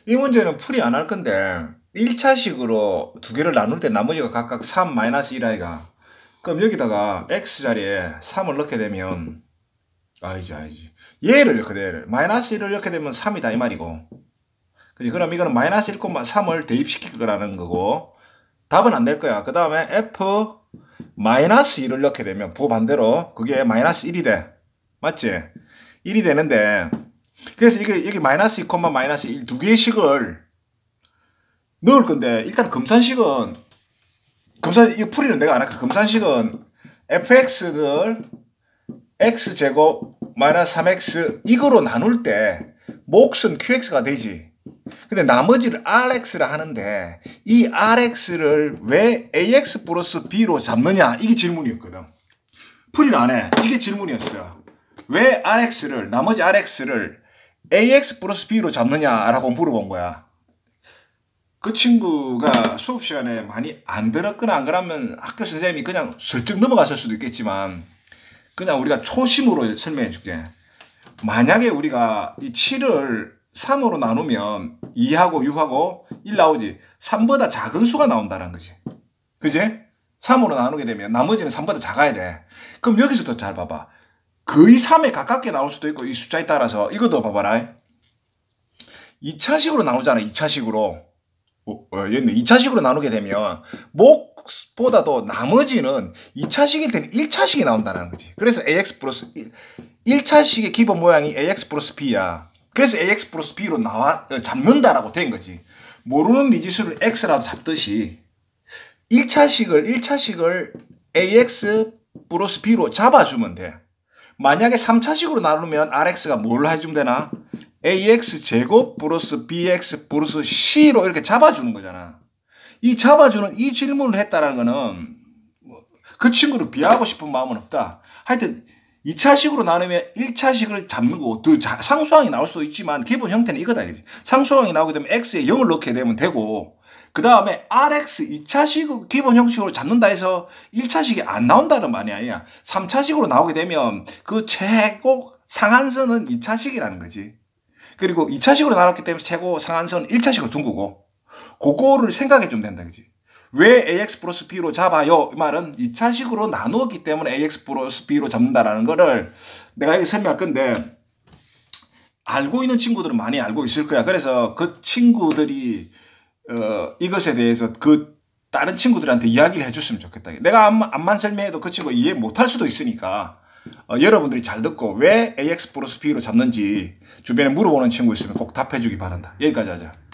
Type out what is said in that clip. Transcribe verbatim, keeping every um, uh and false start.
이 문제는 풀이 안 할 건데 일 차식으로 두 개를 나눌 때 나머지가 각각 삼 마이너스 일 아이가. 그럼 여기다가 x자리에 삼을 넣게 되면 아니지 아니지 얘를 넣게 돼. 마이너스 일을 넣게 되면 삼이다 이 말이고. 그지? 그럼 이거는 마이너스 일, 삼을 대입시킬 거라는 거고 답은 안 될 거야. 그 다음에 f 마이너스 일을 넣게 되면 부반대로 그게 마이너스 일이 돼. 맞지? 일이 되는데 그래서 이게 여기 마이너스 이, 마이너스 일 두 개의 식을 넣을 건데 일단 금산식은 금산 이거 풀이는 내가 안 할까. 금산식은 fx를 x제곱 마이너스 삼 엑스 이거로 나눌 때 몫은 qx가 되지. 근데 나머지를 rx라 하는데 이 rx를 왜 ax 플러스 b로 잡느냐 이게 질문이었거든. 풀이를 안 해. 이게 질문이었어. 왜 rx를 나머지 rx를 ax 플러스 b로 잡느냐라고 물어본 거야. 그 친구가 수업 시간에 많이 안 들었거나 안 그러면 학교 선생님이 그냥 슬쩍 넘어갔을 수도 있겠지만 그냥 우리가 초심으로 설명해 줄게. 만약에 우리가 이 칠을 삼으로 나누면 이하고 육하고 일 나오지. 삼보다 작은 수가 나온다는 거지. 그지? 삼으로 나누게 되면 나머지는 삼보다 작아야 돼. 그럼 여기서도 잘 봐봐. 거의 삼에 가깝게 나올 수도 있고 이 숫자에 따라서 이것도 봐봐라. 이 차식으로 나오잖아. 이 차식으로. 어, 어, 이 차식으로 나누게 되면 몫보다도 나머지는 이 차식일 때는 일 차식이 나온다는 거지. 그래서 ax 플러스 일 차식의 기본 모양이 ax 플러스 b야. 그래서 ax 플러스 b로 나와 잡는다라고 된 거지. 모르는 미지수를 x라도 잡듯이 일 차식을 일 차식을 ax 플러스 b로 잡아주면 돼. 만약에 삼 차식으로 나누면 rx가 뭘 해주면 되나? ax 제곱 플러스 bx 플러스 c로 이렇게 잡아주는 거잖아. 이 잡아주는 이 질문을 했다라는 거는 그 친구를 비하하고 싶은 마음은 없다. 하여튼 이 차식으로 나누면 일 차식을 잡는 거고 더 상수항이 나올 수도 있지만 기본 형태는 이거다. 이거지. 상수항이 나오게 되면 x에 영을 넣게 되면 되고 그 다음에 rx 이 차식 기본 형식으로 잡는다 해서 일 차식이 안 나온다는 말이 아니야. 삼 차식으로 나오게 되면 그 최고 상한선은 이 차식이라는 거지. 그리고 이 차식으로 나눴기 때문에 최고 상한선은 일 차식을 둔 거고 그거를 생각해 주면 된다. 그지? 왜 ax 플러스 b로 잡아요? 이 말은 이 차식으로 나누었기 때문에 ax 플러스 b로 잡는다라는 거를 내가 여기 설명할 건데 알고 있는 친구들은 많이 알고 있을 거야. 그래서 그 친구들이 어, 이것에 대해서 그 다른 친구들한테 이야기를 해줬으면 좋겠다. 내가 암만, 암만 설명해도 그 친구 이해 못할 수도 있으니까 어, 여러분들이 잘 듣고 왜 ax 플러스 b로 잡는지 주변에 물어보는 친구 있으면 꼭 답해주기 바란다. 여기까지 하자.